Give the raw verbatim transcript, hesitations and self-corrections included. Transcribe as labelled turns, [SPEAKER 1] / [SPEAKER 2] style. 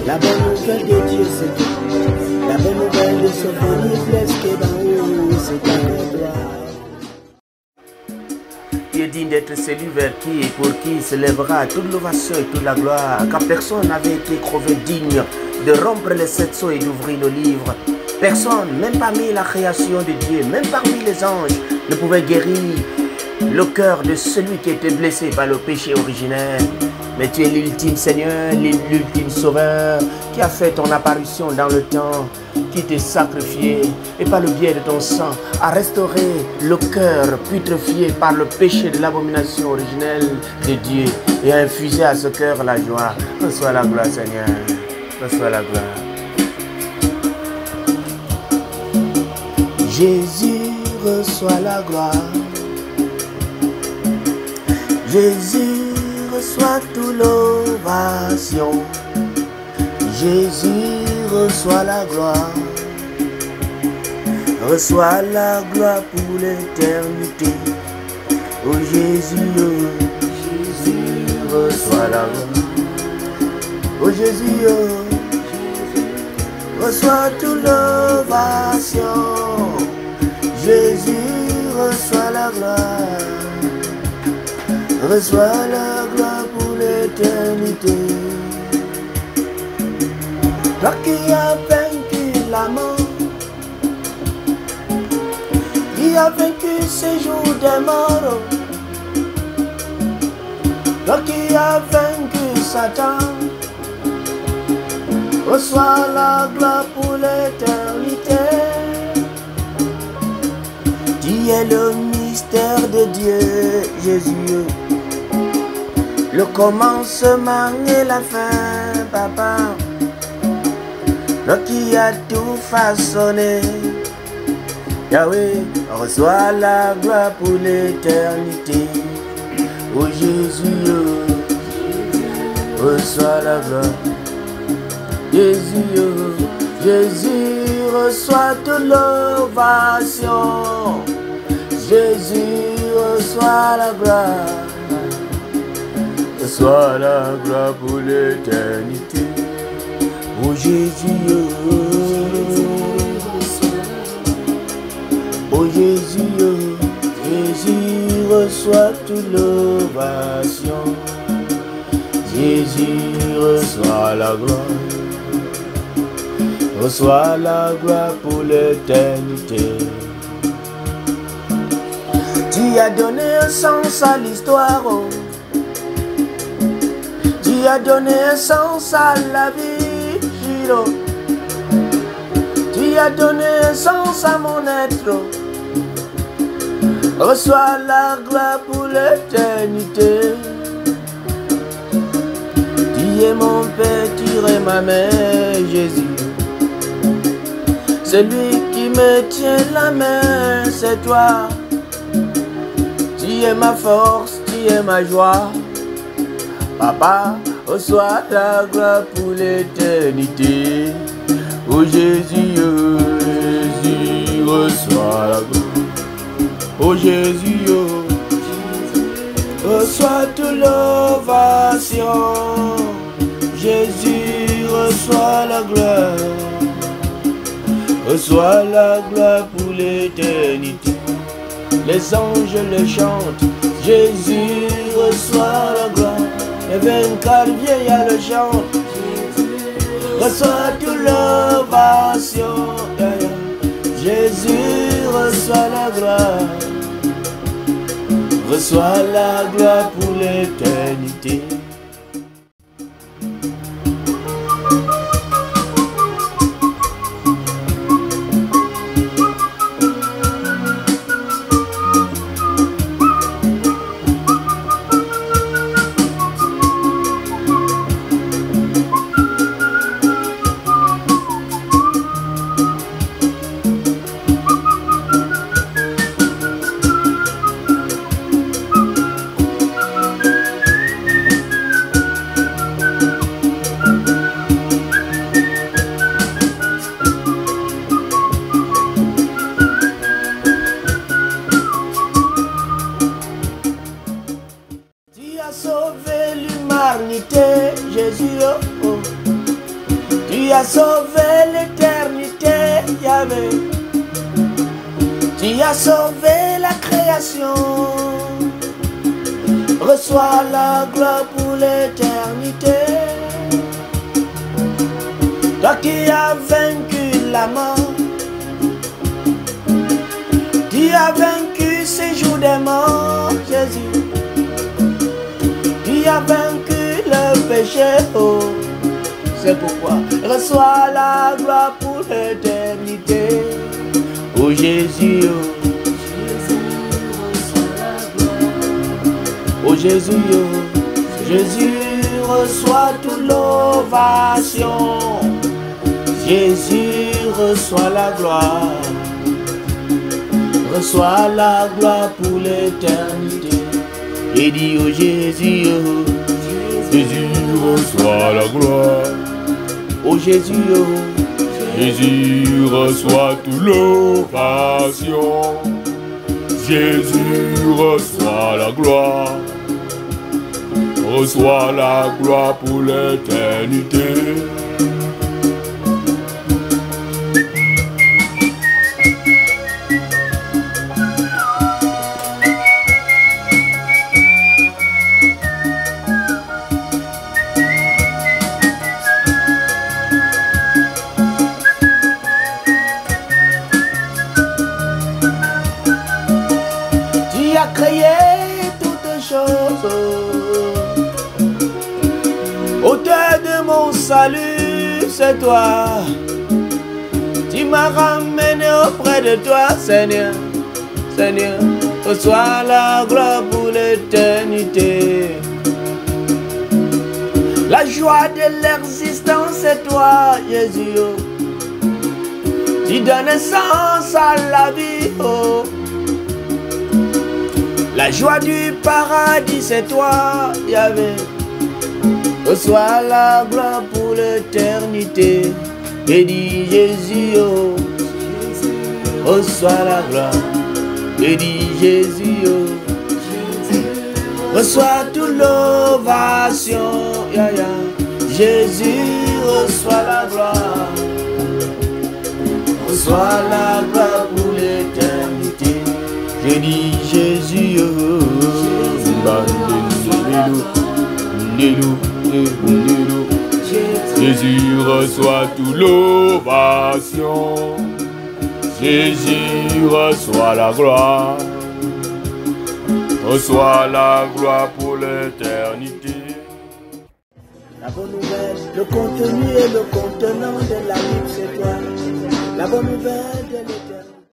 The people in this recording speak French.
[SPEAKER 1] La bonne nouvelle de Dieu, c'est Dieu. La bonne nouvelle de son venir, blesse d'en haut, c'est ta gloire.
[SPEAKER 2] Qui est digne d'être celui vers qui et pour qui s'élèvera toute l'ovation et toute la gloire, car personne n'avait été crevé digne de rompre les sept sceaux et d'ouvrir nos livres. Personne, même parmi la création de Dieu, même parmi les anges, ne pouvait guérir le cœur de celui qui était blessé par le péché originel. Mais tu es l'ultime Seigneur, l'ultime Sauveur, qui a fait ton apparition dans le temps, qui t'est sacrifié et par le biais de ton sang a restauré le cœur putréfié par le péché de l'abomination originelle de Dieu et a infusé à ce cœur la joie. Reçois la gloire, Seigneur. Reçois la gloire. Jésus, reçois la gloire. Jésus, reçois toute l'ovation. Jésus, reçois la gloire. Reçois la gloire pour l'éternité. Oh Jésus, oh Jésus, reçois la gloire. Oh Jésus, oh reçois toute l'ovation. Jésus, reçois la gloire. Reçois la gloire pour l'éternité. Toi qui as vaincu la mort, qui as vaincu ces jours des morts, toi qui as vaincu Satan, reçois la gloire pour l'éternité. Tu es le mystère de Dieu, Jésus. Le commencement et la fin, Papa. Toi qui as tout façonné, Yahweh, reçois la gloire pour l'éternité. Oh Jésus, oh, reçois la gloire. Jésus, oh, Jésus, reçois toute l'ovation. Jésus, reçois la gloire. Reçois la gloire pour l'éternité. Oh Jésus, oh, oh Jésus, oh, Jésus, reçois toute l'ovation. Jésus, reçois la gloire. Reçois la gloire pour l'éternité. Tu as donné un sens à l'histoire. Oh. Tu as donné un sens à la vie. Oh. Tu as donné un sens à mon être. Reçois la gloire pour l'éternité. Tu es mon Père, tu es ma mère, Jésus. Celui qui me tient la main, c'est toi. Tu es ma force, tu es ma joie. Papa, reçois la gloire pour l'éternité. Oh Jésus, oh Jésus, reçois la gloire. Oh Jésus, oh, reçois toute l'ovation. Jésus, reçois la gloire. Reçois la gloire pour l'éternité. Les anges le chantent. Jésus, reçois la gloire. Les vingt-quatre vieillards le chantent. Reçois toute l'ovation. Jésus, reçois la gloire. Reçois la gloire pour l'éternité.
[SPEAKER 1] Tu as sauvé l'éternité, Yahvé. Tu as sauvé la création. Reçois la gloire pour l'éternité. Toi qui as vaincu la mort, tu as vaincu ces jours des morts, Jésus. Tu as vaincu le péché, oh. C'est pourquoi reçois la gloire pour l'éternité. Oh Jésus, oh. Oh Jésus, oh. Jésus reçoit toute l'ovation. Jésus reçoit la gloire. Reçois la gloire pour l'éternité. Et dis oh Jésus, oh.
[SPEAKER 3] Jésus reçoit la gloire.
[SPEAKER 1] Oh Jésus, oh.
[SPEAKER 3] Jésus reçoit toute l'ovation. Jésus reçoit la gloire. Reçoit la gloire pour l'éternité.
[SPEAKER 1] Tu as créé toutes choses. Auteur de mon salut, c'est toi. Tu m'as ramené auprès de toi, Seigneur. Seigneur, reçois la gloire pour l'éternité. La joie de l'existence, c'est toi, Jésus. Tu donnes sens à la vie, oh. La joie du paradis, c'est toi, Yahvé. Reçois la gloire pour l'éternité. Et dis Jésus, oh. Reçois la gloire. Et dis Jésus, oh. Reçois toute l'ovation. Yeah, yeah. Jésus, reçois la gloire. Reçois la gloire pour l'éternité. Je dis Jésus, oh.
[SPEAKER 3] Jésus reçoit toute l'ovation. Jésus reçoit la gloire. Reçoit la gloire pour l'éternité.
[SPEAKER 1] La bonne nouvelle, le contenu et le contenant de la Bible, c'est toi. La bonne nouvelle.